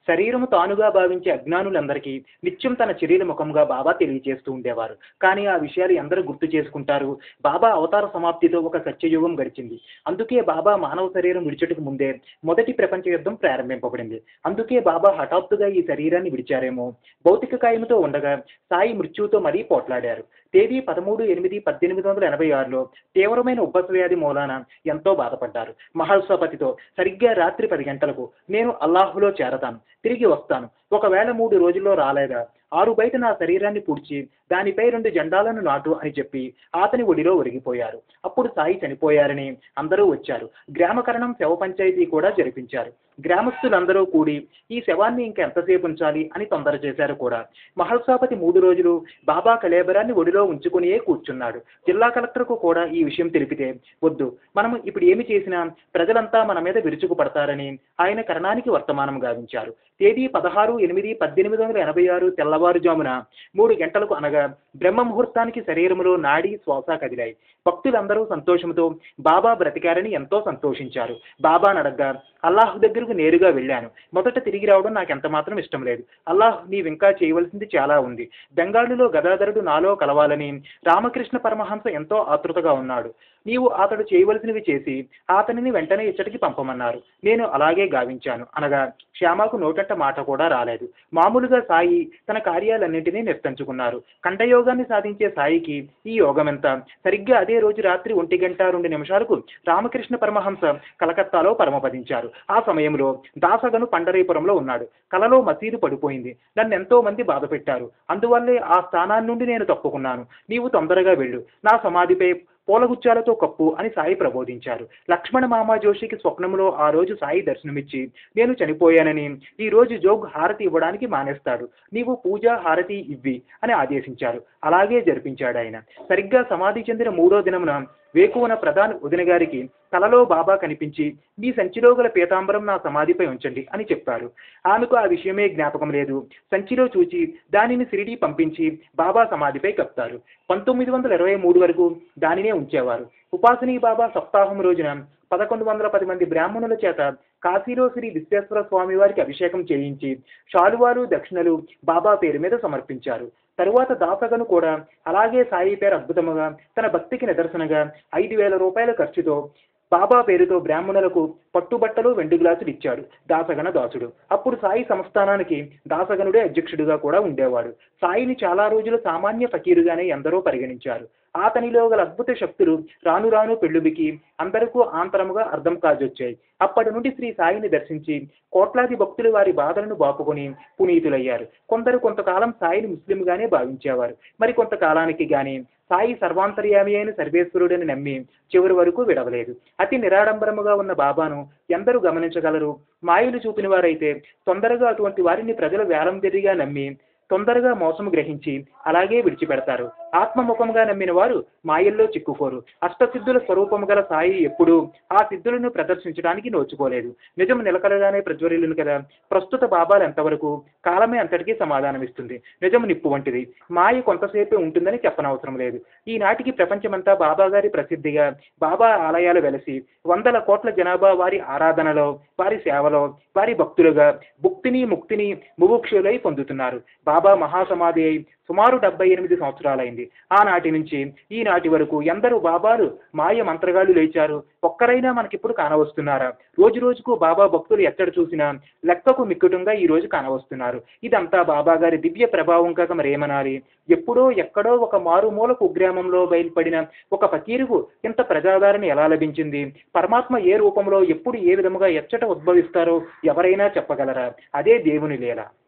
శరీరము తానుగా భావించే అజ్ఞానులందరికీ నిత్యం తన చర్యల ముఖంగా బాబా తెలియజేస్తూ ఉండేవారు. కానీ ఆ విషయాలు ఎందరూ గుర్తు చేసుకుంటారు? బాబా అవతార సమాప్తితో ఒక సత్యయుగం గడిచింది. అందుకే బాబా మానవ శరీరం విడిచుటకు ముందే మొదటి ప్రపంచ యుద్ధం ప్రారంభింపబడింది. అందుకే బాబా హఠాత్తుగా ఈ శరీరాన్ని విడిచారేమో. భౌతిక కాయముతో ఉండగా సాయి మృత్యువుతో మరీ పోట్లాడారు. తేదీ 13/8/1886లో తీవ్రమైన ఉబ్బస వ్యాధి మూలాన ఎంతో బాధపడ్డారు. మహల్సాపతితో సరిగ్గా రాత్రి 10 గంటలకు నేను అల్లాహులో చేరతాను, తిరిగి వస్తాను. ఒకవేళ 3 రోజుల్లో రాలేదా, ఆరు బయట నా శరీరాన్ని పూడ్చి దానిపై 2 జెండాలను నాటు అని చెప్పి అతని ఒడిలో ఒరిగిపోయారు. అప్పుడు సాయి చనిపోయారని అందరూ వచ్చారు. గ్రామకరణం శవ పంచాయతీ కూడా జరిపించారు. గ్రామస్తులందరూ కూడి ఈ శవాన్ని ఇంకెంతసేపు ఉంచాలి అని తొందర చేశారు కూడా. మహల్సాపతి 3 రోజులు బాబా కళేబరాన్ని ఒడిలో ఉంచుకునియే కూర్చున్నాడు. జిల్లా కలెక్టర్కు కూడా ఈ విషయం తెలిపితే, వద్దు, మనం ఇప్పుడు ఏమి చేసినా ప్రజలంతా మన మీద విరుచుకుపడతారని ఆయన కరణానికి వర్తమానం గావించారు. తేదీ 16/8/1886 తెల్లవారుజామున 3 గంటలకు అనగా బ్రహ్మ ముహూర్తానికి శరీరములో నాడి శ్వాస కదిలాయి. భక్తులందరూ సంతోషంతో బాబా బ్రతికారని ఎంతో సంతోషించారు. బాబా నడగ్గా అల్లాహ్ దగ్గరకు నేరుగా వెళ్ళాను. మొదట తిరిగి రావడం నాకెంత మాత్రం ఇష్టం లేదు. అల్లాహ్, నీవింకా చేయవలసింది చాలా ఉంది. బెంగాలులో గదాధరుడు నాలో కలవాలని రామకృష్ణ పరమహంస ఎంతో ఆతృతగా ఉన్నాడు. నీవు అతడు చేయవలసినవి చేసి అతనిని వెంటనే ఇచ్చటికి పంపమన్నారు. నేను అలాగే గావించాను అనగా శ్యామకు నోటంట మాట కూడా రాలేదు. మామూలుగా సాయి తన కార్యాలన్నింటినీ నిర్తంచుకున్నారు. కంఠయోగాన్ని సాధించే సాయికి ఈ యోగమెంత? సరిగ్గా అదే రోజు రాత్రి 1:02 రామకృష్ణ పరమహంస కలకత్తాలో పరమపదించారు. ఆ సమయంలో దాసగను పండరీపురంలో ఉన్నాడు. కలలో మసీదు పడిపోయింది. నన్నెంతో మంది బాధ పెట్టారు. అందువల్లే ఆ స్థానాన్ని నుండి నేను తప్పుకున్నాను. నీవు తొందరగా వెళ్ళు, నా సమాధిపై పూలగుచ్చాలతో కప్పు అని సాయి ప్రబోధించారు. లక్ష్మణ మామా జోషికి స్వప్నంలో ఆ రోజు సాయి దర్శనమిచ్చి నేను చనిపోయానని, ఈ రోజు జోగ్ హారతి ఇవ్వడానికి మానేస్తాడు, నీవు పూజ హారతి ఇవ్వి అని ఆదేశించారు. అలాగే జరిపించాడు ఆయన. సరిగ్గా సమాధి చెందిన 3వ దినమున వేకువన ప్రధాన వదిన గారికి కలలో బాబా కనిపించి, మీ సంచిలో గల పీతాంబరం నా సమాధిపై ఉంచండి అని చెప్పారు. ఆమెకు ఆ విషయమే జ్ఞాపకం లేదు. సంచిలో చూచి దానిని షిరిడీ పంపించి బాబా సమాధిపై కప్తారు. 1923 వరకు దానినే ఉంచేవారు. ఉపాసనీ బాబా సప్తాహం రోజున 1110 మంది బ్రాహ్మణుల చేత కాశీలో శ్రీ విశ్వేశ్వర స్వామి వారికి అభిషేకం చేయించి శాలువాలు దక్షిణలు బాబా పేరు మీద సమర్పించారు. తరువాత దాసగను కూడా అలాగే సాయి పేరు అద్భుతముగా తన భక్తికి నిదర్శనగా 5,000 రూపాయల ఖర్చుతో బాబా పేరుతో బ్రాహ్మణులకు పట్టుబట్టలు వెండి గ్లాసులు ఇచ్చాడు దాసగన దాసుడు. అప్పుడు సాయి సంస్థానానికి దాసగనుడే అధ్యక్షుడిగా కూడా ఉండేవాడు. సాయిని చాలా రోజులు సామాన్య ఫకీరుగానే ఎందరో పరిగణించారు. అతనిలో గల అద్భుత శక్తులు రాను రాను పెళ్ళుబికి అందరికీ ఆంతరముగా అర్థం కాజొచ్చాయి. అప్పటి నుండి శ్రీ సాయిని దర్శించి కోట్లాది భక్తులు వారి బాధలను బాపుకొని పునీతులయ్యారు. కొందరు కొంతకాలం సాయిని ముస్లింగానే భావించేవారు. మరి కొంతకాలానికి గాని సాయి సర్వాంతర్యామి అయిన సర్వేశ్వరుడని నమ్మి చివరి వరకు విడవలేదు. అతి నిరాడంబరముగా ఉన్న బాబాను ఎందరూ గమనించగలరు? మాయలు చూపిన వారైతే తొందరగా అటువంటి వారిని ప్రజలు వేలంవెర్రిగా నమ్మి తొందరగా మోసము గ్రహించి అలాగే విడిచిపెడతారు. ఆత్మముఖంగా నమ్మిన వారు మాయల్లో చిక్కుకోరు. అష్టసిద్ధుల స్వరూపము గల సాయి ఎప్పుడూ ఆ సిద్ధులను ప్రదర్శించడానికి నోచుకోలేదు. నిజం నిలకడగానే ప్రజ్వరిల్లును కదా. ప్రస్తుత బాబాలు ఎంతవరకు? కాలమే అంతటికీ సమాధానమిస్తుంది. నిజం నిప్పు వంటిది. మాయ కొంతసేపే ఉంటుందని చెప్పనవసరం లేదు. ఈనాటికి ప్రపంచమంతా బాబా గారి ప్రసిద్ధిగా బాబా ఆలయాలు వెలసి 100 కోట్ల జనాభా వారి ఆరాధనలో, వారి సేవలో, వారి భక్తులుగా భుక్తిని ముక్తిని ముముక్షులై పొందుతున్నారు. బాబా మహాసమాధి అయి సుమారు 78 సంవత్సరాలైంది. ఆనాటి నుంచి ఈనాటి వరకు ఎందరూ బాబాలు మాయ మంత్రగాళ్ళు లేచారు. ఒక్కరైనా మనకిప్పుడు కానవస్తున్నారా? రోజు రోజుకు బాబా భక్తులు ఎక్కడ చూసినా లెక్కకు మిక్కుటంగా ఈ రోజు కానవస్తున్నారు. ఇదంతా బాబా గారి దివ్య ప్రభావం కాక మరేమనాలి? ఎప్పుడో ఎక్కడో ఒక మారుమూల కుగ్రామంలో బయలుపడిన ఒక ఫకీరుకు ఇంత ప్రజాదరణ ఎలా లభించింది? పరమాత్మ ఏ రూపంలో ఎప్పుడు ఏ విధముగా ఎచ్చట ఉద్భవిస్తారో ఎవరైనా చెప్పగలరా? అదే దేవుని లీల.